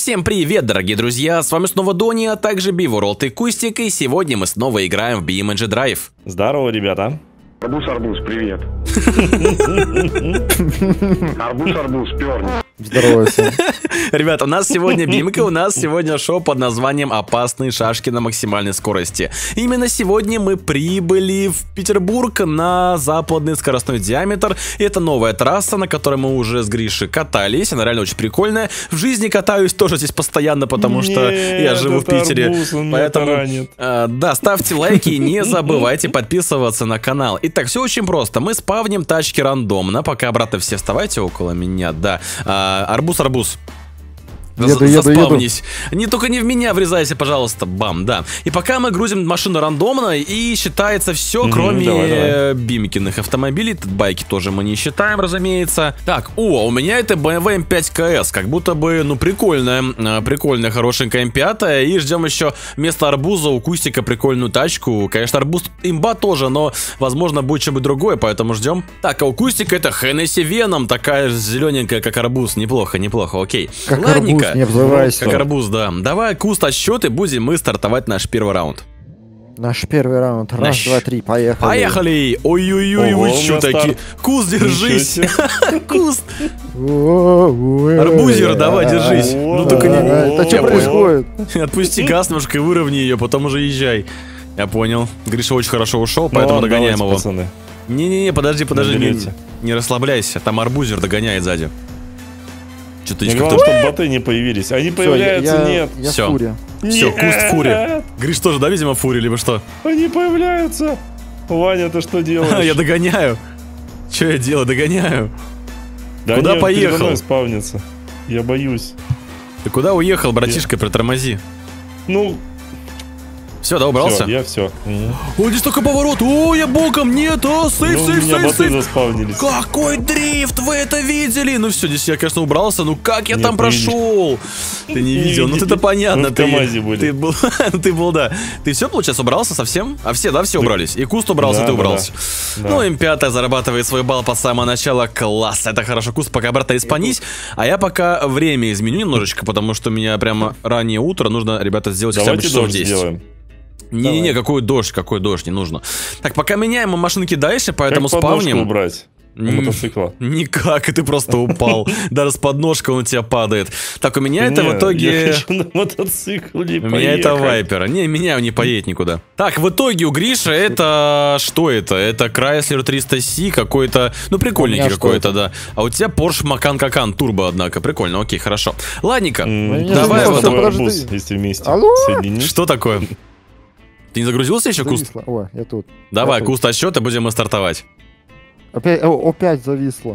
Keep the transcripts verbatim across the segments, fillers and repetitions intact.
Всем привет, дорогие друзья, с вами снова Дони, а также Биворолд и Кустик, и сегодня мы снова играем в BeamNG Drive. Здорово, ребята. Арбуз-арбуз, привет. Арбуз-арбуз, перни. Здорово всем. Ребята, у нас сегодня бимка, у нас сегодня шоу под названием «Опасные шашки на максимальной скорости». Именно сегодня мы прибыли в Петербург на западный скоростной диаметр. Это новая трасса, на которой мы уже с Гришей катались. Она реально очень прикольная. В жизни катаюсь тоже здесь постоянно, потому Нет, что я живу в Питере. Арбуз, он Поэтому, меня э, да, ставьте лайки и не забывайте подписываться на канал. Итак, все очень просто. Мы спавним тачки рандомно. Пока обратно все вставайте около меня, да. Арбуз-арбуз. Еду, еду, Заспавнись. Не только не в меня врезайся, пожалуйста. Бам, да. И пока мы грузим машину рандомно, и считается все, Mm-hmm, кроме давай, давай. бимкиных автомобилей. Байки тоже мы не считаем, разумеется. Так, о, у меня это бэ эм вэ эм пять ка эс. Как будто бы, ну, прикольная, прикольная, хорошенькая эм пять. И ждем еще вместо арбуза у Кустика прикольную тачку. Конечно, арбуз имба тоже, но, возможно, будет что-нибудь другое, поэтому ждем. Так, а у Кустика это Hennessy Venom, такая же зелененькая, как арбуз. Неплохо, неплохо, окей. Как Ладненько. арбуз, не обзывайся. Как арбуз, да. Давай, Куст, отсчет, и будем мы стартовать наш первый раунд. Наш первый раунд. Раз, Наш... два, три, поехали. Поехали! Ой-ой-ой, вы Ого, что у нас такие? старт. Куст, держись! Куст! Арбузер, Арбузер, давай, держись. Ну только не... Это что Я происходит? Отпусти газ немножко и выровни ее, потом уже езжай. Я понял. Гриша очень хорошо ушел, Ну поэтому ладно, догоняем давайте, его. пацаны. Не-не-не, подожди, подожди, не, Наберете. не расслабляйся. Там арбузер догоняет сзади. Что-то Мне как-то... главное, чтобы боты не появились. Они Всё, появляются, я- нет. Я в Всё. фуре. Все, Нет. Куст в фуре. Гриш тоже, да, видимо, в фуре, либо что? Они появляются. Ваня, ты что делаешь? Я догоняю. Что я делаю? Догоняю. Да куда они поехал? передо мной спавнятся. Я боюсь. Ты куда уехал, братишка? Притормози. Ну, Все, да, убрался? все, я все. О, здесь такой поворот. О, я боком. Нет, о, сейф, Ну, у сейф, меня сейф, боты сейф. заспавнились. Какой дрифт, вы это видели? Ну все, здесь я, конечно, убрался. Ну как я Нет, там не прошел? Ты не Не видел, ну видели. ты-то понятно. Мы в ты, КамАЗе были. Ты был, ты был, да. Ты все, получается, убрался совсем? А все, да, все убрались? И Куст убрался, Да, ты да, убрался. да. Ну, Да. эм пять зарабатывает свой балл под самое начало. Класс, это хорошо. Куст, пока обратно респанись. А я пока время изменю немножечко, потому что у меня прямо раннее утро. Нужно, ребята, сделать хотя бы Давайте часов дождь десять. сделаем. Не-не-не, какой дождь, какой дождь, не нужно. Так, пока меняем мы машинки дальше, поэтому Как подножку спавним. убрать у М, мотоцикла? Никак, и ты просто упал. Даже с подножкой он у тебя падает. Так, у меня это Не, в я итоге... хочу на мотоцикле У меня это поехать. Вайпер. Не, меня он не поедет никуда. Так, в итоге у Гриши это... Что это? Это Chrysler триста си какой-то... Ну, прикольненький У меня что какой-то, это? да. А у тебя Porsche Macan Kaycan Turbo, однако. Прикольно, окей, хорошо. Ладненько. М, Ну, давай я вот с тобой подожди. арбуз, если вместе Алло? соединить. Что такое? Ты не загрузился еще, Куст? Зависло. О, я тут. Давай, Я тут. Куст, отсчет, и будем мы стартовать. Опять, о, опять зависло.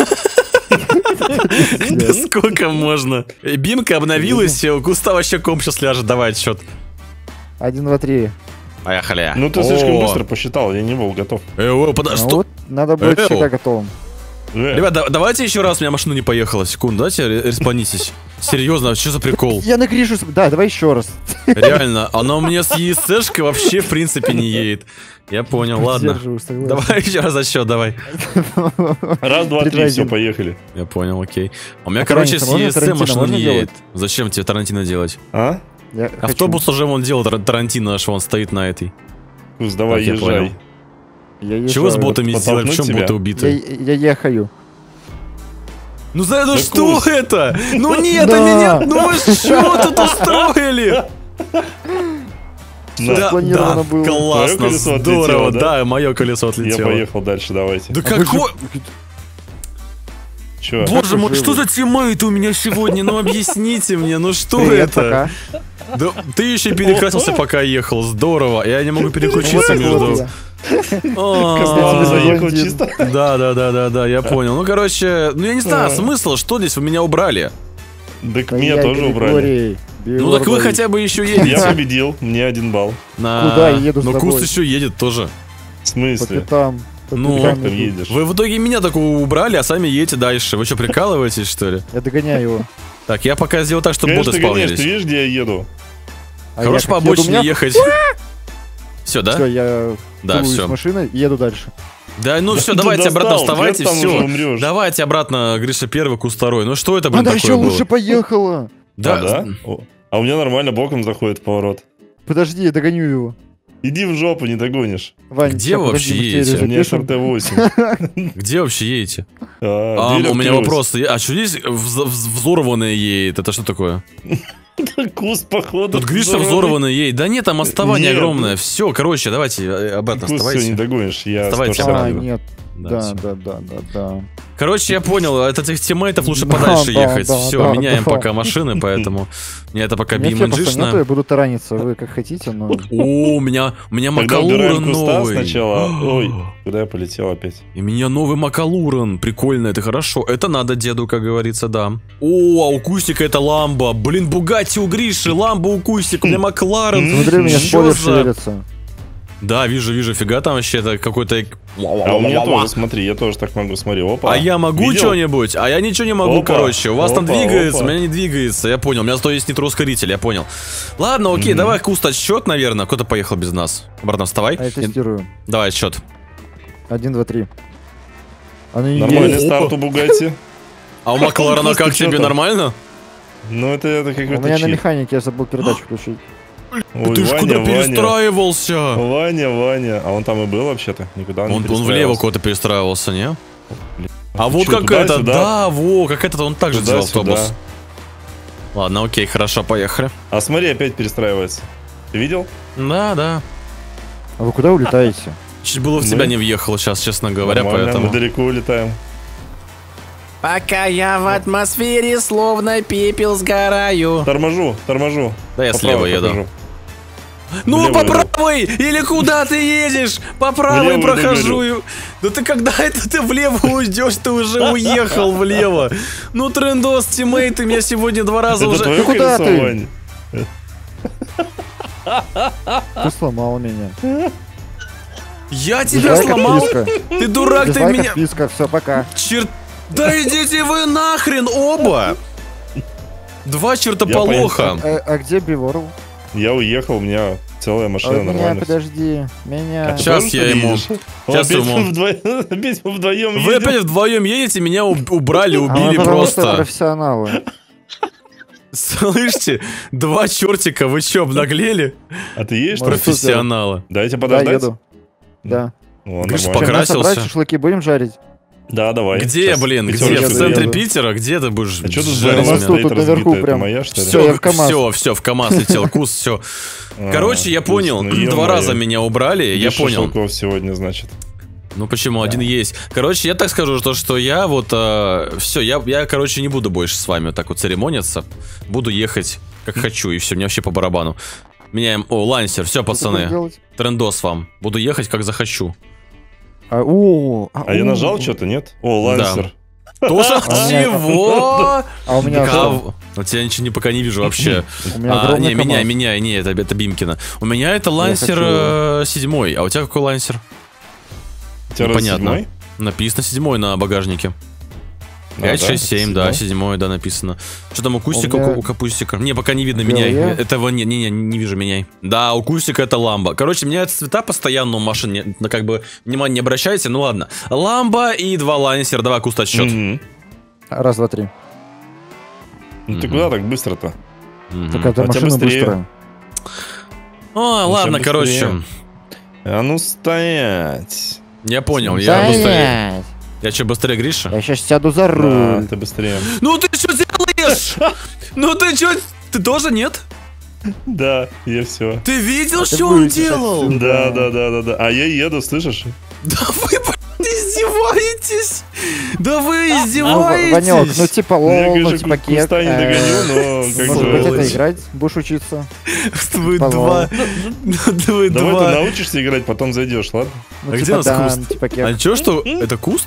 Да сколько можно? Э, Бимка обновилась, у Куста вообще комп сейчас ляжет. Давай отсчет. Один, два, три. Поехали. Ну ты слишком О. быстро посчитал, я не был готов. Э, о, подо- Ну что? вот, надо будет Эу. всегда готовым. Э, Ребят, да- давайте еще раз, у меня машина не поехала. Секунду, давайте ре- респонитесь. Серьезно, что за прикол? Я на Гришу... с- Да, давай еще раз. Реально, она у меня с ЕСшкой вообще в принципе не едет. Я понял, ладно. Сдерживаю, согласен. Давай еще раз отсчет, давай. Раз, два, Три, три, два, все, один. поехали. Я понял, окей. У меня, А короче, с Тарантино можно? ЕС Тарантино машина можно не делать? едет. Зачем тебе Тарантино делать? А? Я хочу. Автобус уже вон делал Тар- Тарантино, аж он стоит на этой. Куз, давай, Так, я езжай. понял. Я Чего с езжаю. ботами сделали? В подтолкнуть чем тебя? боты Я, убиты? я ехаю. Ну за это Да что Куз. это? Ну нет, Да. а меня... Ну вы что тут устроили? На, Да, Спланировано да, было. классно, Твоё колесо здорово, отлетело, да? да, мое колесо Я отлетело. поехал дальше, давайте. Да А вы же- какой... Че? Боже мой, живы? что за тиммейт у меня сегодня? Ну объясните мне, ну что Привет, это? пока. Да, ты еще перекрасился, пока ехал, здорово. Я не могу переключиться Вот между... я. А, Ладно, заехал блондин. чисто. Да, да, да, да, да, я понял. Ну, короче, ну я не знаю, смысл, что здесь вы меня убрали. Так Да меня я тоже убрали. Григорий, Ну так вы Георгий. хотя бы еще Я едете. победил, мне один балл. На- Куда я еду с Но тобой? Куст еще едет тоже. В По смысле? пятам. по Ну, пятам Как там иду. едешь? Вы в итоге меня такого убрали, а сами едете дальше. Вы что, прикалываетесь, что ли? Я догоняю его. Так, я пока сделал так, чтобы Конечно, боты ты гоняешь, спавнились. ты видишь, где я еду? А Хорош я по как еду, у обочине меня- ехать. Все, да? Все, я Да, тулуюсь все. с машиной и еду дальше. Да, ну все, Ты давайте достал, обратно ты вставайте, там уже все. умрешь. Давайте обратно, Гриша первый, Куст второй. Ну что это, блин, Она такое еще было? лучше поехала. Да, А, да? О, а у меня нормально боком заходит в поворот. Подожди, я догоню его. Иди в жопу, не догонишь. Вань, Где ща, вы подожди, вообще быстрее едете? У меня запишем. СРТ восемь. Где вообще едете? А, А, дверь у меня открылась. вопрос. А что здесь вз- вз- взорванное едет? Это что такое? Куст, походу. Тут Гриша взорванный. взорванное едет. Да нет, там отставание Нет. огромное. Все, короче, давайте э, обратно Куст все не вставайте. догонишь. Я Вставайте сто А, обратно. шагов. нет. Да, Да, всё. да, да, да, да. Короче, я понял, от этих тиммейтов лучше Да, подальше да, ехать. да, Все, да, меняем да. пока машины, поэтому мне это пока У меня фепоса нету, я бимэнджишно. буду тараниться, вы как хотите, но... О, у меня, у меня Тогда Макалурен убираем куста новый. сначала. Ой, куда я полетел опять? И меня новый Макалурен. Прикольно, это хорошо. Это надо деду, как говорится, да. О, а у Кустика это Ламбо. Блин, Бугатти у Гриши, Ламбо у Кустика, у меня Макларен. Смотри, у меня Чё спойлер за- шевелится. Да, вижу, вижу, фига там вообще это какой-то... А у меня тоже, смотри, я тоже так могу, смотри, опа. А я могу Видел? что-нибудь? А я ничего не могу, Опа, короче. У вас там опа, двигается, опа. у меня не двигается. Я понял. У меня зато есть нитроускоритель, я понял. Ладно, окей, давай Куст отсчет, наверное. Кто-то поехал без нас. Обратно вставай. А я тестирую. Давай отсчет. Один, два, три. Оно не Нормальный едет. старт у Бугатти. А у Макларена Куст, как ты чё тебе, там? нормально? Ну это, это У какой-то меня на чит. механике, я забыл передачу включить. Ой, Ты ж Ваня, куда Ваня. перестраивался? Ваня, Ваня. А он там и был вообще-то? Никуда не Он, он влево перестраивался. куда-то перестраивался, не? А Ты вот чё, как это, туда-сюда? да, во, как этот, он также делал Туда-сюда. автобус. Ладно, окей, хорошо, поехали. А смотри, опять перестраивается. Ты видел? Да, да. А вы куда улетаете? Чуть было в Мы- тебя не въехал сейчас, честно говоря, Нормально, поэтому... мы далеко улетаем. Пока я в атмосфере, словно пепел сгораю. Торможу, торможу. Да я По слева правой еду. прохожу. Ну, Влево по иду. правой! Или куда ты едешь? По правой Влево иду, прохожу. Да ты когда это ты влево уйдешь, ты уже уехал влево. Ну, трендос, тиммейт, ты меня сегодня два раза Это уже... твое куда колесо, ты? Вань? Ты сломал меня. Я тебя Дизлайк сломал? отписка. Ты дурак, ты Дизлайк меня... отписка, все, пока. Черт... Да идите вы нахрен оба! Два чертополоха. А, а где Биворл? Я уехал, у меня целая А, машина меня, нормально. подожди. Меня... А ты Щас тоже я что ему- едешь? щас Опять ему- мы вдвоем, опять мы вдвоем Вы едем. опять вдвоем едете, меня уб- убрали, А мы убили потому что просто. профессионалы. Слышите? Два чертика, вы что, обнаглели? А ты едешь? Может, Профи- Профессионалы. Дайте Да, подождать. еду. Да. О, Гриш, нормально. пока- Чем мясо Покрасился. брать, шашлыки будем жарить? Да, давай. Где, Щас блин, где? пятерочку В центре заеду. Питера? Где ты будешь А что тут жарить за нас меня? тут, тут наверху прям. моя, что ли? Всё, я в КамАЗ. Все, все, в КамАЗ летел, кус, все. А, Короче, я вкусно, понял, ё-моё. два раза меня убрали, я Без понял. шашлыков сегодня, значит. Ну почему, один есть. Короче, я так скажу, то, что я вот, все, я, я, короче, не буду больше с вами вот так вот церемониться. Буду ехать как хочу, и все, мне вообще по барабану. Меняем, о, лансер, все, Что ты будешь пацаны, делать? трендос вам. Буду ехать как захочу. А, о, а, А я о. нажал что-то, нет? О, лансер. Тоже А у меня- чего? А у меня... А, что? у тебя ничего не пока не вижу вообще. У меня А, огромный не, меняй, КамАЗ. меняй, не, это, это Бимкина. У меня это лансер хочу- э, седьмой, а у тебя какой лансер? У тебя Непонятно. седьмой? Написано седьмой на багажнике. А, пять, да? шесть, семь, да, Седьмой? седьмой, да, написано. Что там у Кустика, У меня- у, у Капустика? Не, пока не видно, Белая. меняй. Этого не, не, не, не вижу, меняй. Да, у Кустика это ламба. Короче, меняются цвета постоянно у машин, не- на как бы внимание не обращайте, ну ладно. Ламба и два лансера, давай, Куст, отсчет. Мгм. Раз, два, три. Ну ты Мгм. куда так быстро-то? Мгм. Так это А у тебя машина быстрее. быстрая. О, ладно, быстрее. короче. А ну стоять. Я понял, я быстрее. Стоять! Я что, быстрее Гриша? Я сейчас сяду за Да, руль. ты быстрее. Ну ты что делаешь? Ну ты что? Ты тоже нет? Да, я все. Ты видел, А ты что он выйдешь делал? отсюда. Да, да, да, да, да. А я еду, слышишь? Да вы, блин, издеваетесь? Да вы Ну, Ванек, издеваетесь? ну типа Я, лол, ну конечно, типа кек. куста не э, догоню, но как Может бы... быть, это Сволочь. играть будешь учиться? Вы Типа два. лол. Вы Давай ты два. научишься играть, потом зайдешь, ладно? Ну, А где типа, нас да, куст? типа кек. А чё, что? Это куст?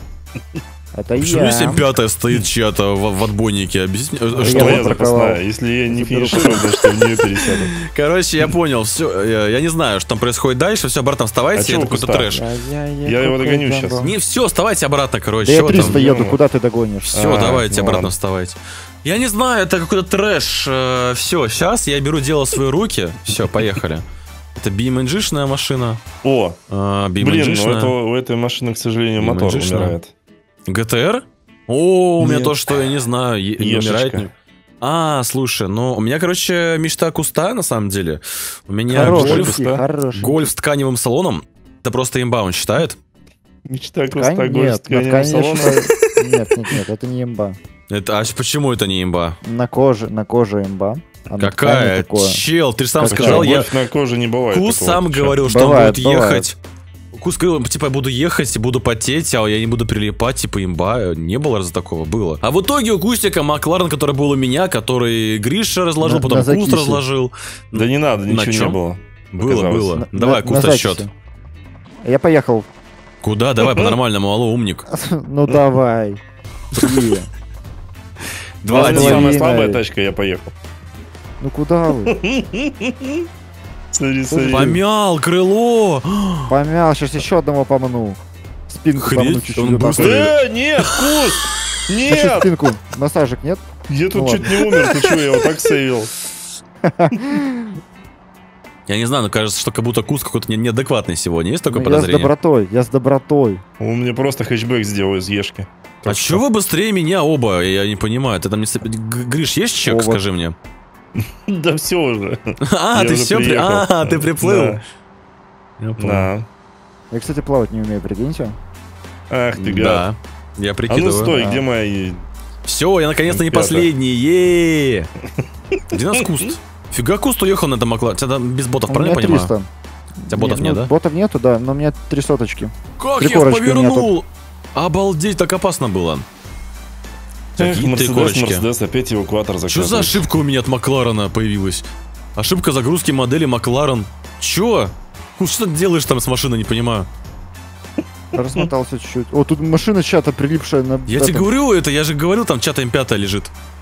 Это Почему я. семь пятая стоит чья-то в, в отбойнике? Объясни. э, Я Что? Твоя вот запасная. парковал. Если я не Заберу. финиширую, значит я в нее пересяду. Короче, я понял, все. Я, я не знаю, что там происходит дальше. Все, обратно А вставайте, чё это у какой-то куста? трэш. Я его догоню щас. Не, все, вставайте обратно, короче. Да я чё вы там? триста еду, ё-моё. куда ты догонишь? Все, А, давайте ну обратно ладно. вставайте. Я не знаю, это какой-то трэш. Все, сейчас я беру дело в свои руки. Все, поехали. Это би эм джи-шная машина. О, А, би эм блин, ну джи-шная. это, у этой машины, к сожалению, мотор Би эм джи-шная. умирает. ГТР? О, у меня Нет. то, что я не знаю. е- не Ешечка. умирает. А, слушай, ну, у меня, короче, мечта куста, на самом деле. У меня Хороший, гольф, хороший. гольф с тканевым салоном. Это просто имба, он считает? Мечта Ткань? куста, гольф с Нет, ну, тканевым конечно. салоном. Нет, нет, нет, это не имба. Это, а почему это не имба? На коже, на коже имба. А на ткани Какая? такое. Чел, ты же сам Как сказал, Чё, я... гольф на коже не бывает. Кус такого, сам ты чё? говорил, что Бывает, он будет бывает. ехать. Кус говорил, типа, я буду ехать и буду потеть, а я не буду прилипать, типа, имба. Не было раз такого, было. А в итоге у Кустика Макларен, который был у меня, который Гриша разложил, На- потом на Куст закисе. разложил. Да не надо, На ничего чём? не было. Было, Показалось. было. На- Давай, на- Куста на счет. закиси. Я поехал. Куда? Давай по-нормальному, алло, умник. Ну давай. Три. Два, Ладно, один. самая Блин, слабая ай. тачка, я поехал. Ну куда вы? Смотри, смотри. Помял крыло. Помял, сейчас еще одного помну. Спинку Хрень, помну чуть-чуть. он вот так быстро- вот. Э, нет, Кус! Хочу Нет! спинку. Массажик нет? Я тут Ну чуть не умер, ты что, я его так сейвил. Я не знаю, но кажется, что как будто Куст какой-то не- неадекватный сегодня. Есть такое Ну, я с подозрение? добротой, я с добротой. Он мне просто хэтчбэк сделал из Ешки. А чё вы быстрее меня оба? Я я не понимаю. Ты там не... соп- Г- Гриш, есть чек, Оба. скажи мне? Да все уже. А, Я ты уже все... приехал. А, ты приплыл? Да. Я понял. Да. Я, кстати, плавать не умею, прикиньте. Ах ты гад. Да, я А ну прикидываю. стой, Да. где мои... Все, я наконец-то не Пятое. последний. Е. Где нас Куст? Фига Куст уехал на этом Макларене. У тебя там без ботов, У правильно меня я понимаю? триста. У тебя ботов Не, нет, ну, да? Ботов нету, да, но у меня три соточки. Как Три я корочки повернул? Обалдеть, так опасно было. Эх, Какие три Мерседес, корочки. Мерседес, опять эвакуатор Что заказывает. за ошибка у меня от Макларена появилась? Ошибка загрузки модели Макларен. Чё? Куст, что ты делаешь там с машиной, не понимаю. Размотался чуть-чуть. О, тут машина чья-то прилипшая на... Я тебе говорю это, я же говорил, там чья-то эм пять лежит.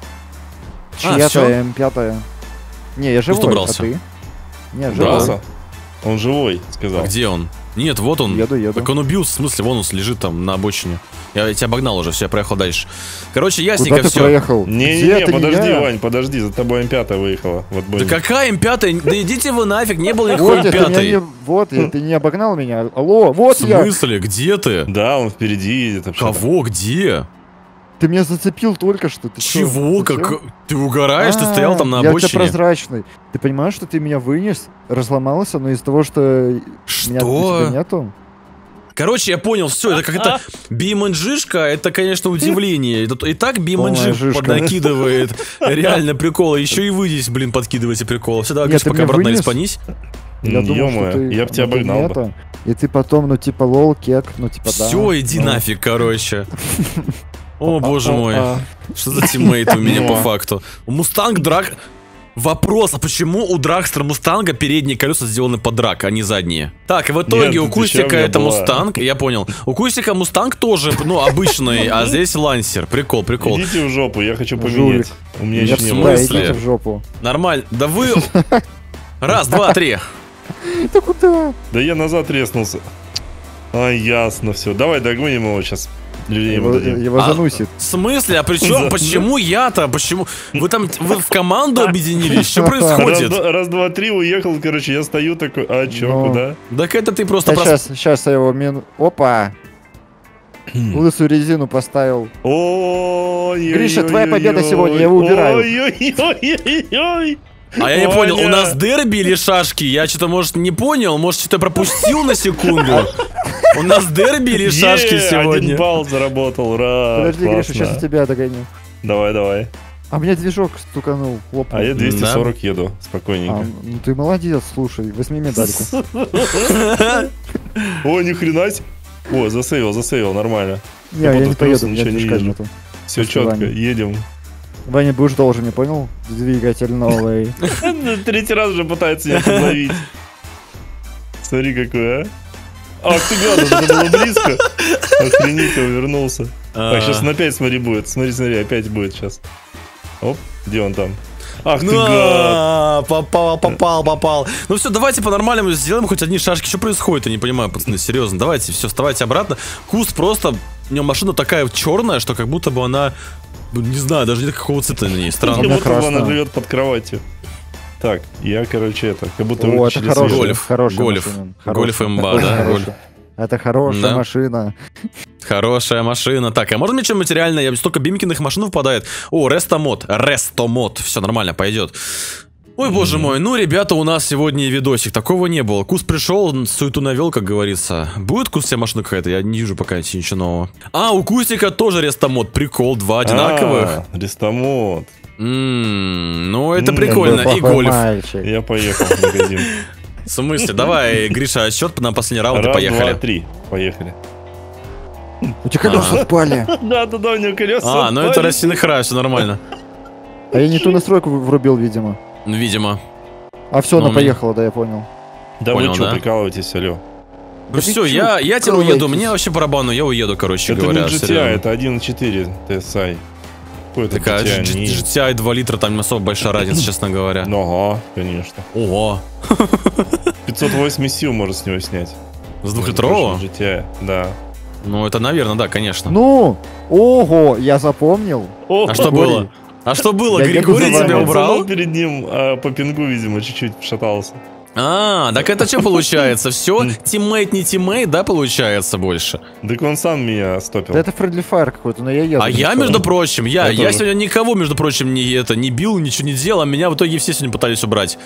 А, всё? Чья-то эм пять. Не, я живой, а убрался. ты? Не, Убрался? живой. Он живой, сказал. А где он? Нет, вот он. Еду, еду. Так он убился, в смысле, вон он лежит там на обочине. Я тебя обогнал уже, все, я проехал дальше. Короче, Куда ясненько ты все. проехал? Где Не-не-не, это подожди, я? Вань, подожди, за тобой эм пять выехала. Вот Да будем. какая эм пять? Да идите вы нафиг, не было никакой Вот, эм ты меня пять. не... вот, я- ты не обогнал меня. Алло, В вот я. смысле, где ты? Да, он впереди едет вообще. Кого, где? Ты меня зацепил только что. Ты чё, Чего? зачем? Как? Ты угораешь? Ты А, стоял там на Я у тебя обочине? прозрачный. Ты понимаешь, что ты меня вынес, разломался, но из-за того, что меня тебя Что? нету. Короче, я понял, все, это как-то би эм джи-шка, это, конечно, удивление. Это- И так би эм Полная джи жишка. поднакидывает. Реально приколы. Еще и вы здесь, блин, подкидываете приколы. Все, давай, Нет, Гриш, ты пока меня обратно вынес? респанись. Я думал, Ё-моё, что ты... я б тебя ну, ты обогнал не бы. это. И ты потом, ну, типа, лол, кек, ну, типа, да. Все, иди Ну. нафиг, короче. О, боже мой. А, Что за тиммейт у меня по Ну. факту? Мустанг драк... Вопрос, а почему у Драгстера Мустанга передние колеса сделаны под драк, а не задние? Так, и в итоге Нет, у ты Кустика чё, у меня это была. Мустанг, я понял. У Кустика Мустанг тоже, ну, обычный, а здесь Лансер. Прикол, прикол. Идите в жопу, я хочу Жулик. поменять. У меня Я еще не в было. Да, смысле? идите в жопу. Нормально. Да вы... Раз, два, три. Да куда? Да я назад резнулся. А, ясно, все. Давай догоним его сейчас. Людей ему Его, дадим. его А, заносит. В смысле? А причем, Да. почему я-то? Почему? Вы там, вы в команду объединились? Что Раз, происходит? два- раз, два, три, уехал, короче, я стою такой, а чё, Ну. куда? Так это ты просто... прос- Сейчас, сейчас я его мину... Опа! Лысую резину поставил. Ой, Гриша, твоя победа сегодня, я его убираю. Ой-ой-ой-ой-ой. А я не понял, у Ваня. нас дерби или шашки? Я что-то, может, не понял, может, что-то пропустил на секунду. У нас дерби или шашки Е, сегодня? Один балл заработал, ура, Подожди, Гриша, классно. сейчас я тебя догоню. Давай, давай. А мне движок стуканул, хлопнул. А я двести сорок еду, А, спокойненько. ну ты молодец, слушай, возьми медальку. О, ни хрена себе. О, засейвил, засейвил, нормально. Не, Я я буду не в плюс, поеду, у меня ничего не движка вижу. нету. Все До свидания. четко, едем. Ваня, будешь должен, не понял? Двигатель новый. Третий раз уже пытается меня подловить. Смотри, какой, а. Ах ты гад, это было близко. Охренеть, увернулся. Так, сейчас он опять, смотри, будет. Смотри, смотри, опять будет сейчас. Оп, где он там? Ах ты гад. На, попал, попал, попал. Ну все, давайте по-нормальному сделаем хоть одни шашки. Что происходит? Я не понимаю, пацаны, серьезно. Давайте, все, вставайте обратно. Куст просто... У него машина такая черная, что как будто бы она... Ну, не знаю, даже нет какого цвета на ней. Как Странно. меня будто бы она красная. живет под кроватью. Так, я, короче, это, как будто О, это выключили хороший, свет. Гольф, хороший Гольф. машина. Гольф Хороший. имба, Очень да, хороший. Гольф. Это хорошая Да. машина. Хорошая машина. Так, а можно мне что-нибудь реально? Я столько бимикиных машин выпадает. О, рестомод. Рестомод. Все нормально, пойдет. Ой, боже мой, ну, ребята, у нас сегодня видосик. Такого не было. Кус пришел, суету навел, как говорится. Будет Кус себе машина какая-то? Я не вижу пока ничего нового. А, у Кусика тоже рестомод. Прикол, два одинаковых. А, рестомод. Ммм, ну это М, прикольно. Какой И плохой гольф. мальчик. Я поехал в магазин. В смысле? Давай, Гриша, отсчет на последний раунд и Раз, поехали. два, три. Поехали. У тебя колеса Ага. отпали. Да, да, да, у него колеса А, ну это отпали. растяных рай, все нормально. А я не ту настройку врубил, видимо. Ну, видимо. А все, Ну, она у меня- поехала, да, я понял. Да Понял, вы что, да? прикалываетесь, алло. Ну Да все, ты чё, я, я теперь уеду. прикалываетесь? Мне вообще по барабану, я уеду, короче Это говоря. не джи ти ай, серьезно. это один и четыре ти эс ай. Какой это Такая джи ти ай? G- Не- джи ти ай два литра, там не особо большая разница, честно говоря. Ну, ага, конечно. Ого. пятьсот восемьдесят сил можно с него снять. С двухлитрового? джи ти ай, да. Ну, это, наверное, да, конечно. Ну, ого, я запомнил. О, А что Григорий. было? А что было? Я еду Григорий за вами. тебя убрал? Пацанов перед ним а, по пингу, видимо, чуть-чуть шатался. А, так это что получается? Все, тиммейт не тиммейт, да, получается больше? Так он сам меня стопил. Да это Friendly Fire какой-то, но я еду. А я, между прочим, я, Я я тоже. сегодня никого, между прочим, не, это, не бил, ничего не делал, а меня в итоге все сегодня пытались убрать.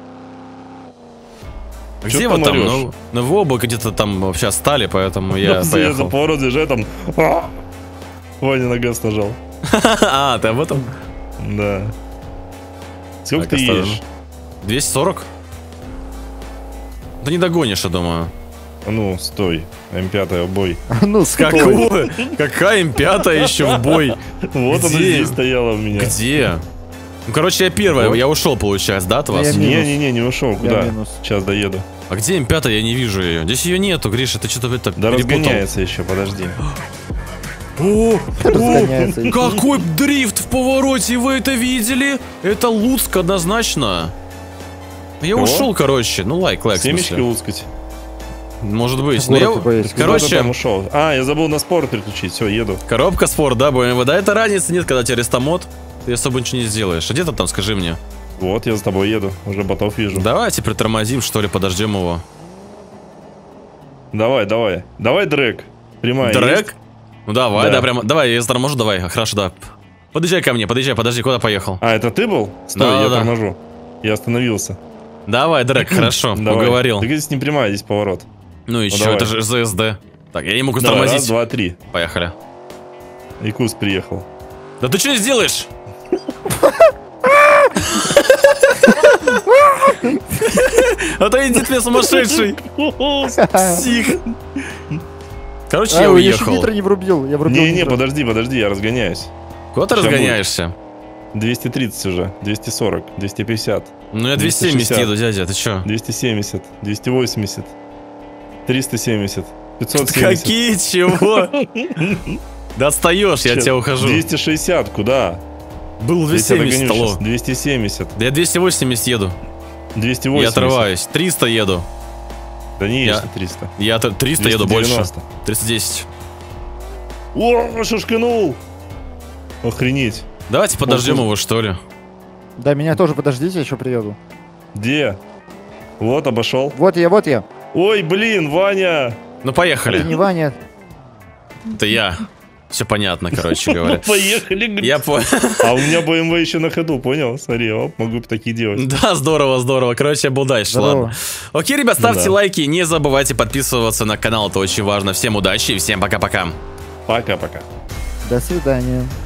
Чё Где ты вы там? орёшь? Ну, ну вы оба где-то там вообще стали, поэтому я Я за поехал. поворот заезжаю, там... а, Ваня на газ нажал. А, ты об этом? Да. Сколько Так, ты осторожно. едешь? двести сорок? Да не догонишь, я думаю. А ну, стой. эм пять в бой. Ну, стой. Какого? Какая эм пять еще в бой? Вот она Где? здесь стояла у меня. Где? Ну, короче, я первая, Вот. я ушел, получается, да, от вас? Я минус. Не-не-не, не ушел. Я Куда? минус. Сейчас доеду. А где эм пять? Я не вижу ее. Здесь ее нету, Гриша, ты что-то это Да перепутал. разгоняется еще, подожди. О, Разгоняется. о, какой дрифт в повороте, вы это видели? Это Луцк однозначно. Я Кого? ушел, короче. Ну, лайк, лайк, в Семечки смысле. лускать. Может быть. Город Но я- какой есть? Куда ты там Короче, ушел? А, я забыл на спорт переключить. Все, еду. коробка спорт, да, бэ эм вэ. Да, это разницы нет, когда тебе рестомод. Ты особо ничего не сделаешь. А где ты там, скажи мне? Вот, я за тобой еду. Уже ботов вижу. Давайте притормозим, что ли, подождем его. Давай, давай. Давай дрэк. Прямая Трек? есть? Ну давай, Да. да, прямо. Давай, я торможу, давай. Хорошо, да. Подъезжай ко мне, подъезжай, подожди, куда поехал? А, это ты был? Стой, Да, я да. торможу. Я остановился. Давай, Дрек, хорошо, Давай. уговорил. Так здесь не прямая, здесь поворот. Ну и Ну, чё, давай. это же зэ эс дэ. Так, я не могу Давай, раз, тормозить. два, три. Поехали. И Кус приехал. Да ты что сделаешь? Отойди, ты сумасшедший. Псих. Короче, А, я я еще уехал. нитро не врубил. Я врубил Не-не, нитро. подожди, подожди, я разгоняюсь. Куда ты Ща разгоняешься? двести тридцать уже, двести сорок, двести пятьдесят, Ну я двести семьдесят двести шестьдесят. еду, дядя, ты чё? двести семьдесят, двести восемьдесят, триста семьдесят, пятьсот семьдесят. Какие чего? Да отстаешь, я от тебя ухожу. двести шестьдесят, куда? Был Я тебя двести семьдесят, догоню алло. щас. двести семьдесят, Да я двести восемьдесят еду. двести Я восемьдесят. отрываюсь. триста еду. Да не Я- есть триста. Я т- триста еду больше. двести девяносто. триста десять. О, шашканул! Охренеть. Давайте подождем О, его, что ли. Да, меня тоже подождите, я еще приеду. Где? Вот, обошел. Вот я, вот я. Ой, блин, Ваня! Ну Это поехали. не Ваня. Это я. Все понятно, короче Ну, говоря. поехали, говорит. Я понял. А у меня бэ эм вэ еще на ходу, понял? Смотри, оп, могу такие делать. Да, здорово, здорово. Короче, я был дальше, Здорово. ладно. Окей, ребят, ставьте Да. лайки, не забывайте подписываться на канал, это очень важно. Всем удачи и всем пока-пока. Пока-пока. До свидания.